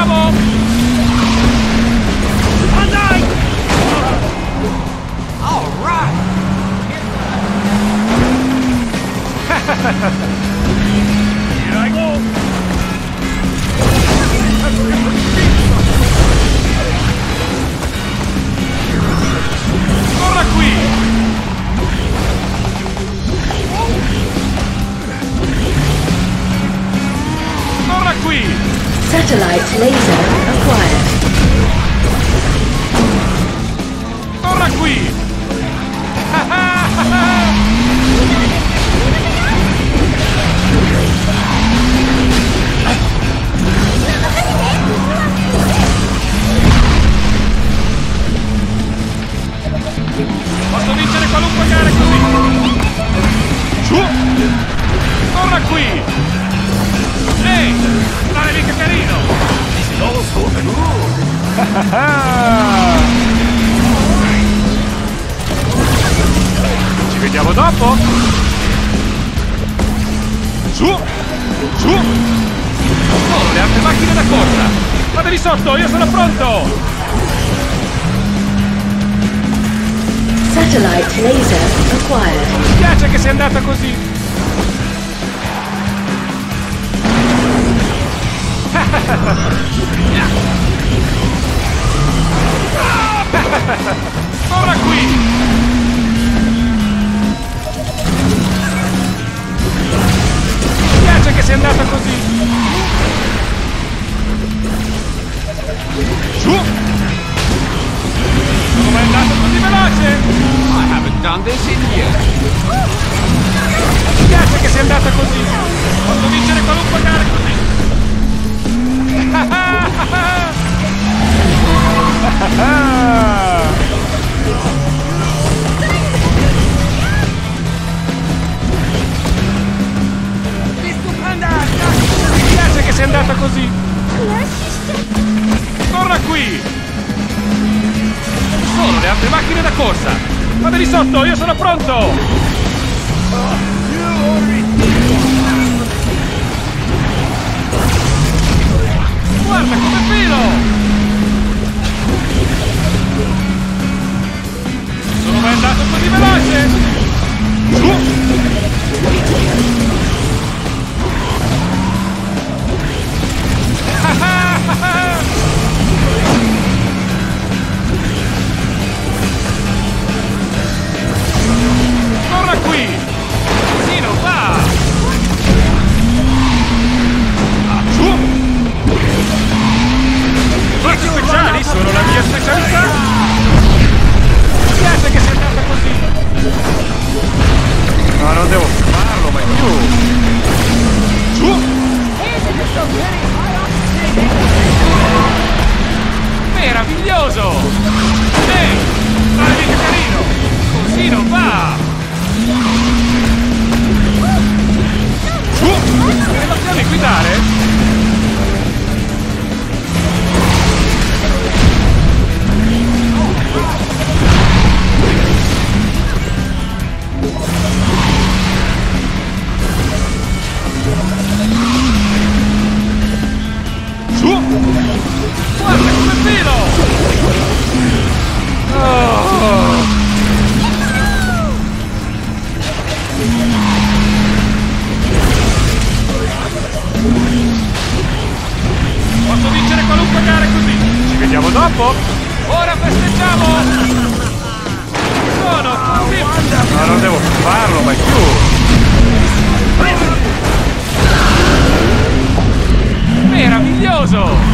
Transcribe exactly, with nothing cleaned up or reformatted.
festeggiamo! Andai! All right! Here I go! Corra qui! Corra qui! Satellite laser acquired. Corra qui! Posso vincere qualunque gara così! Su! Corra qui! Ehi! Stare mica carino! Ci vediamo dopo! Su! Su! Solo le altre macchine da corsa! Fatevi sotto, io sono pronto! Satellite laser acquired. Mi spiace che sia andata così! Corra qui! Mi spiace che sia andata così! Su! Non è andato così veloce! I haven't done this in years! Mi spiace che sia andata così! Posso vincere qualunque gara così! Mi spiace che sia andata così! Corra qui! Solo le altre macchine da corsa! Fatevi sotto, io sono pronto! Guarda come filo! Sono mai andato così veloce! Su! Corra qui! Così non va! Su! Forze speciali sono la mia specialità! Mi piace che sia andata così! Ma non devo farlo mai più! Su! Meraviglioso! Ehi! Fare mica carino! Così non va! Su! Me lo puoi guidare? Su! Guarda come filo! Oh! Posso vincere qualunque gara così! Ci vediamo dopo! Ora festeggiamo! Sono così! Ma non devo farlo mai più! Meraviglioso!